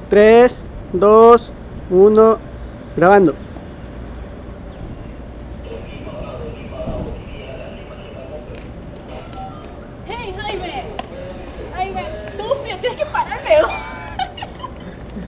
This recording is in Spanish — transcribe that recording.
3, 2, 1, grabando. ¡Hey, Jaime! Jaime, estúpido, tienes que pararme.